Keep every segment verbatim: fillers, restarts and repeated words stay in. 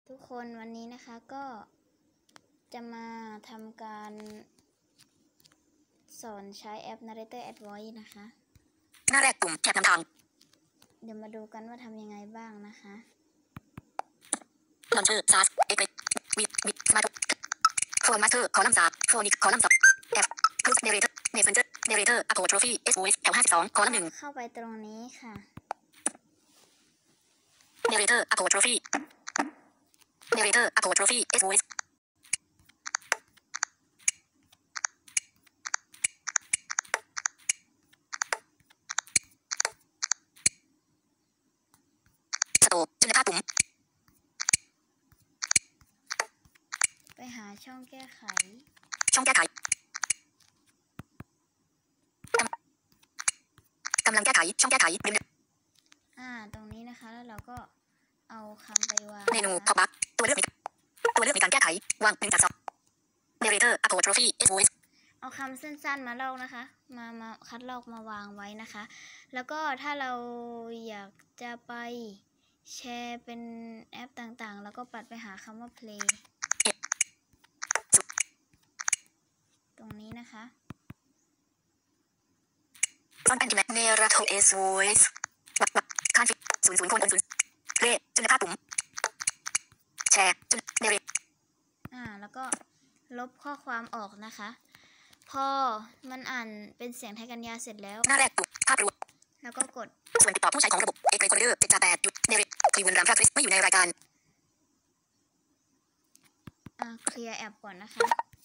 ทุกคนวันนี้นะคะก็จะมาทำการสอนใช้แอป Narrator Add Voice นะคะหน้าแรกปุ่มแถบนำทางเดี๋ยวมาดูกันว่าทำยังไงบ้างนะคะลอนเชอร์ซาร์สเอ็กซ์วิดวิดมาตุโฟนมาสเตอร์คอลัมน์สามโฟนิกคอลัมน์สามแอปพูดเนเรเตอร์เมสเซนเจอร์เนเรเตอร์อะโพโทรฟีเอสโอเอสแถวห้าสิบสองคอลัมน์หนึ่งเข้าไปตรงนี้ค่ะเนเรเตอร์อะโพโทรฟีเนเรเตอร์อะโพโทรฟีเอสโอเอสสโตจุลภาคปุ่มไปหาช่องแก้ไขช่องแก้ไขกำลังแก้ไขช่องแก้ไขริมอ่าตรงนี้นะคะแล้วเราก็เอาคำไปวางเมนูพอปอัพตัวเลือกตัวเลือกในการแก้ไขวางหนึ่งจากสองเนเรเตอร์อะโพโทรฟีเอสโอเอสเอาคำสั้นๆมาลอกนะคะมามาคัดลอกมาวางไว้นะคะแล้วก็ถ้าเราอยากจะไปแชร์เป็นแอปต่างๆแล้วก็ปัดไปหาคำว่า play ตรงนี้นะคะฟอนต์แอนด์แมทเนเรโทเอสโอเอสวัดวัดคานฟิศูนย์ศูนย์คนศูนย์เลขจุลภาคปุ่มแชร์จุลเนเรอ่าแล้วก็ลบข้อความออกนะคะพอมันอ่านเป็นเสียงไทยกัญญาเสร็จแล้วหน้าแรกปุ่มภาพรวมแล้วก็กดส่วนติดต่อผู้ใช้ของระบบเอกเรคคอร์เดอร์เจ็ดจากแปดจุดเนเรคลีเวนรามพระคริสต์ไม่อยู่ในรายการอ่าเคลียร์แอปก่อนนะคะ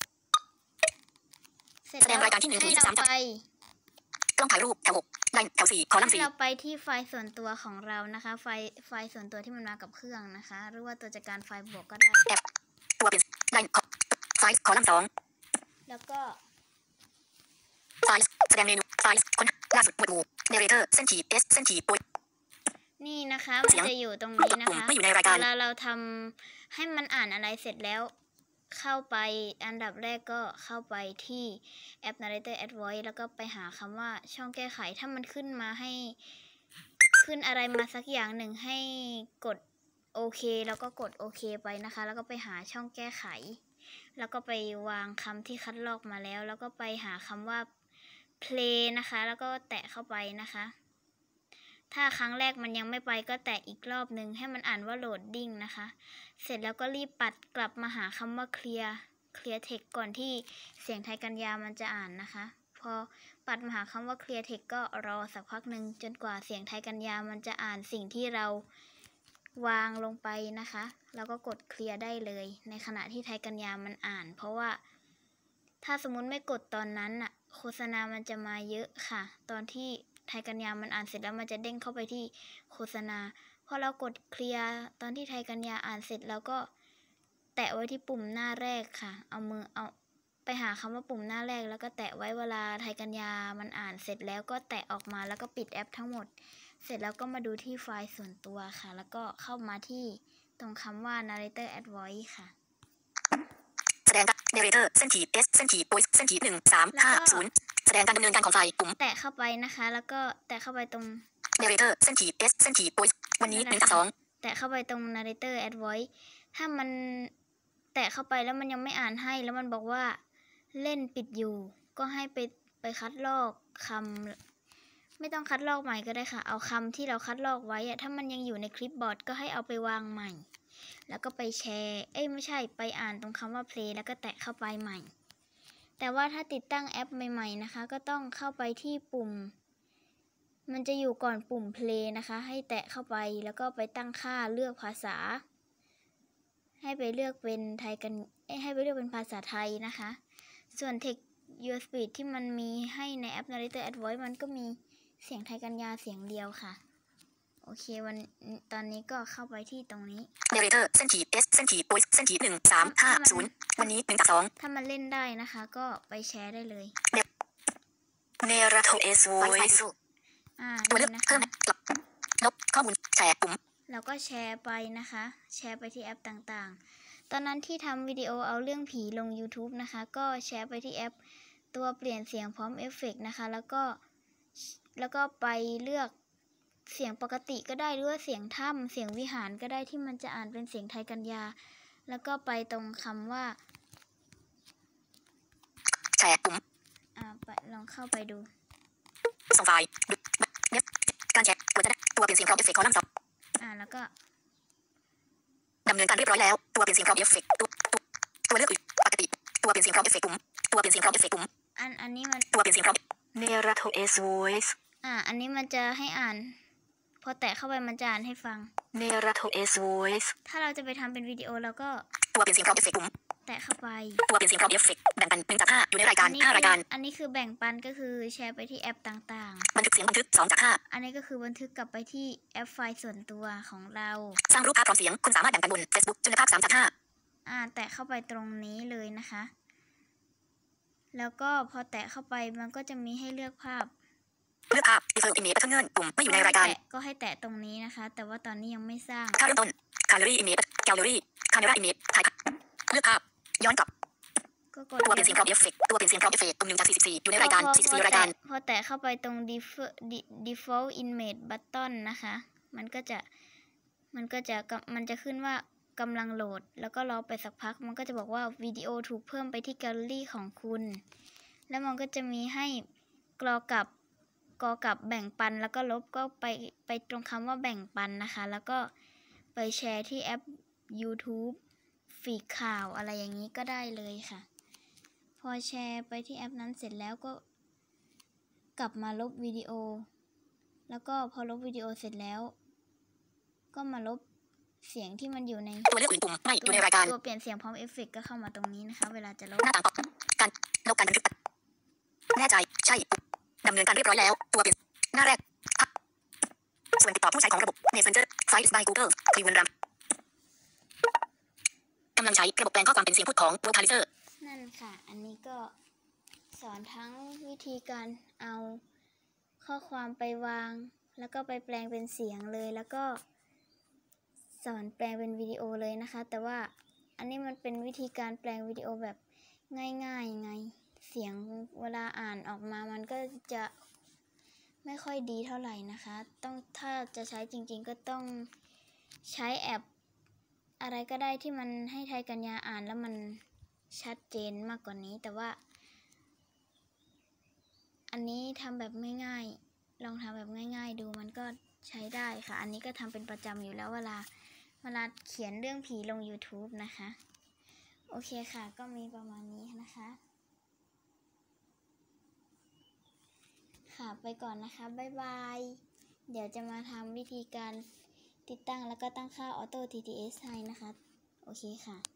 เสร็จแสดงรายการที่หนึ่งถึงยี่สิบสามจากกล้องถ่ายรูปแถวหกไลน์แถวสี่คอลัมน์สี่เราไปที่ไฟล์ส่วนตัวของเรานะคะไฟล์ไฟล์ส่วนตัวที่มันมากับเครื่องนะคะหรือว่าตัวจัดการไฟล์บวกก็ได้แอปตัวเป็นไลน์ไฟล์คอลัมน์สองแล้วก็ไฟล์แสดงเมนูไฟล์ค้นล่าสุดหมวดหมู่เนเรเตอร์เส้นขีดเอสเส้นขีดปุยนี่นะคะมันจะอยู่ตรงนี้นะคะเวลาเราทำให้มันอ่านอะไรเสร็จแล้วเข้าไปอันดับแรกก็เข้าไปที่แอป Narrator Add Voice แล้วก็ไปหาคำว่าช่องแก้ไขถ้ามันขึ้นมาให้ขึ้นอะไรมาสักอย่างหนึ่งให้กดโอเคแล้วก็กดโอเคไปนะคะแล้วก็ไปหาช่องแก้ไขแล้วก็ไปวางคำที่คัดลอกมาแล้วแล้วก็ไปหาคำว่า play นะคะแล้วก็แตะเข้าไปนะคะถ้าครั้งแรกมันยังไม่ไปก็แตะอีกรอบหนึ่งให้มันอ่านว่า loading นะคะเสร็จแล้วก็รีบปัดกลับมาหาคำว่า clear clear text ก่อนที่เสียงไทยกัญญามันจะอ่านนะคะพอปัดมาหาคำว่า clear text ก็รอสักพักหนึ่งจนกว่าเสียงไทยกัญญามันจะอ่านสิ่งที่เราวางลงไปนะคะแล้วก็กด clear ได้เลยในขณะที่ไทยกัญญามันอ่านเพราะว่าถ้าสมมุติไม่กดตอนนั้นน่ะโฆษณามันจะมาเยอะค่ะตอนที่ไทยกัญญามันอ่านเสร็จแล้วมันจะเด้งเข้าไปที่โฆษณาพอเรากดเคลียร์ตอนที่ไทยกัญญาอ่านเสร็จแล้วก็แตะไว้ที่ปุ่มหน้าแรกค่ะเอามือเอาไปหาคำว่าปุ่มหน้าแรกแล้วก็แตะไว้เวลาไทยกัญญามันอ่านเสร็จแล้วก็แตะออกมาแล้วก็ปิดแอปทั้งหมดเสร็จแล้วก็มาดูที่ไฟล์ส่วนตัวค่ะแล้วก็เข้ามาที่ตรงคำว่า Narrator Add Voice ค่ะแสดงการเนเรเตอร์เส้นขีดเอสเส้นขีดปุยเส้นขีดหนึ่งสามห้าศูนย์แสดงการดำเนินการของไฟล์ปุ่มแตะเข้าไปนะคะแล้วก็แตะเข้าไปตรง Narrator เส้นขีด S เส้นขีดปุยวันนี้หนึ่งจากสองแตะเข้าไปตรง Narrator Add Voice ถ้ามันแตะเข้าไปแล้วมันยังไม่อ่านให้แล้วมันบอกว่าเล่นปิดอยู่ก็ให้ไปไปคัดลอกคำไม่ต้องคัดลอกใหม่ก็ได้ค่ะเอาคำที่เราคัดลอกไว้อะถ้ามันยังอยู่ในคลิปบอร์ดก็ให้เอาไปวางใหม่แล้วก็ไปแชร์เอ้ยไม่ใช่ไปอ่านตรงคำว่า play แล้วก็แตะเข้าไปใหม่แต่ว่าถ้าติดตั้งแอปใหม่ๆนะคะก็ต้องเข้าไปที่ปุ่มมันจะอยู่ก่อนปุ่ม play นะคะให้แตะเข้าไปแล้วก็ไปตั้งค่าเลือกภาษาให้ไปเลือกเป็นไทยกันให้ไปเลือกเป็นภาษาไทยนะคะส่วน Text Your Speech ที่มันมีให้ในแอป Narrator Add Voice มันก็มีเสียงไทยกัญญาเสียงเดียวค่ะโอเควันตอนนี้ก็เข้าไปที่ตรงนี้ Narrator เส้นขีด S เส้นขีดปุยเส้นขีดหนึ่งสามห้าศูนย์วันนี้หนึ่งจากสองถ้ามันเล่นได้นะคะก็ไปแชร์ได้เลยเนเรโทเอสโอเอสตัวเลือกเพิ่มลบข้อมูลแชร์ปุ่มเราก็แชร์ไปนะคะแชร์ไปที่แอปต่างๆตอนนั้นที่ทำวิดีโอเอาเรื่องผีลง YouTube นะคะก็แชร์ไปที่แอปตัวเปลี่ยนเสียงพร้อมเอฟเฟกต์นะคะแล้วก็แล้วก็ไปเลือกเสียงปกติก็ได้หรือว่าเสียงถ้ำเสียงวิหารก็ได้ที่มันจะอ่านเป็นเสียงไทยกัญญาแล้วก็ไปตรงคำว่าแชร์ปุ่มอ่าไปลองเข้าไปดูส่งไฟล์เน็บการแชร์ตัวจะได้ตัวเปลี่ยนเสียงพร้อมเอฟเฟกต์คอลัมน์สองอ่าแล้วก็ดำเนินการเรียบร้อยแล้วตัวเปลี่ยนเสียงพร้อมเอฟเฟกต์ตัวตัวเลือกอื่นปกติตัวเปลี่ยนเสียงพร้อมเอฟเฟกต์ปุ่มตัวเปลี่ยนเสียงพร้อมเอฟเฟกต์ปุ่มอันอันนี้มันตัวเปลี่ยนเสียงพร้อม Narrator S Voice อ่าอันนี้มันจะให้อ่านพอแตะเข้าไปมันจะอ่านให้ฟัง Narrator S Voice ถ้าเราจะไปทำเป็นวิดีโอเราก็ตัวเปลี่ยนเสียงพร้อมเอฟเฟกต์ปุ่มแตะเข้าไปตัวเปลี่ยนเสียงพร้อมเอฟเฟกต์แบ่งปันหนึ่งจากห้าอยู่ในรายการห้ารายการอันนี้คือแบ่งปันก็คือแชร์ไปที่แอปต่างๆบันทึกเสียงบันทึกสองจากห้าอันนี้ก็คือบันทึกกลับไปที่แอปไฟล์ส่วนตัวของเราสร้างรูปภาพพร้อมเสียงคุณสามารถแบ่งปันบน Facebook จุลภาพสามจากห้าอ่าแตะเข้าไปตรงนี้เลยนะคะแล้วก็พอแตะเข้าไปมันก็จะมีให้เลือกภาพเลือกภาพ Default Image เงื่อนปุ่มไม่อยู่ในรายการก็ให้แตะตรงนี้นะคะแต่ว่าตอนนี้ยังไม่สร้างค่าเริ่มต้น Gallery Image Gallery Camera Image ถ่ายเลือกภาพย้อนกลับตัวเปลี่ยนเสียงพร้อมเอฟเฟกต์ตัวเปลี่ยนเสียงพร้อมเอฟเฟกต์ปุ่มหนึ่งจากสี่สิบสี่อยู่ในรายการสี่สิบสี่รายการพอแตะเข้าไปตรง Default Image Button นะคะมันก็จะมันก็จะมันจะขึ้นว่ากำลังโหลดแล้วก็รอไปสักพักมันก็จะบอกว่าวิดีโอถูกเพิ่มไปที่แกลเลอรี่ของคุณแล้วมันก็จะมีให้กรอกับกรอกับแบ่งปันแล้วก็ลบก็ไปไปตรงคำว่าแบ่งปันนะคะแล้วก็ไปแชร์ที่แอป YouTube ฟีดข่าวอะไรอย่างนี้ก็ได้เลยค่ะพอแชร์ไปที่แอปนั้นเสร็จแล้วก็กลับมาลบวิดีโอแล้วก็พอลบวิดีโอเสร็จแล้วก็มาลบเสียงที่มันอยู่ในตัวเลือกอื่นปุ่มไม่อยู่ในรายการตัวเปลี่ยนเสียงพร้อมเอฟเฟกต์ก็เข้ามาตรงนี้นะคะเวลาจะลบหน้าต่างการลบการบันทึกแน่ใจใช่ดำเนินการเรียบร้อยแล้วตัวเปลี่ยนหน้าแรกส่วนติดต่อผู้ใช้ของระบบ Messenger Files by Google คลีเวนรัมกำลังใช้ระบบแปลงข้อความเป็นเสียงพูดของ Vocalizer นั่นค่ะอันนี้ก็สอนทั้งวิธีการเอาข้อความไปวางแล้วก็ไปแปลงเป็นเสียงเลยแล้วก็สอนแปลงเป็นวิดีโอเลยนะคะแต่ว่าอันนี้มันเป็นวิธีการแปลงวิดีโอแบบง่ายๆไงเสียงเวลาอ่านออกมามันก็จะไม่ค่อยดีเท่าไหร่นะคะต้องถ้าจะใช้จริงๆก็ต้องใช้แอปอะไรก็ได้ที่มันให้ไทยกัญญาอ่านแล้วมันชัดเจนมากกว่านี้แต่ว่าอันนี้ทำแบบง่ายๆลองทำแบบง่ายๆดูมันก็ใช้ได้ค่ะอันนี้ก็ทำเป็นประจำอยู่แล้วเวลาเวลาเขียนเรื่องผีลง YouTube นะคะโอเคค่ะก็มีประมาณนี้นะคะค่ะไปก่อนนะคะบ๊ายบายเดี๋ยวจะมาทำวิธีการติดตั้งแล้วก็ตั้งค่า Auto ที ที เอส ให้นะคะโอเคค่ะ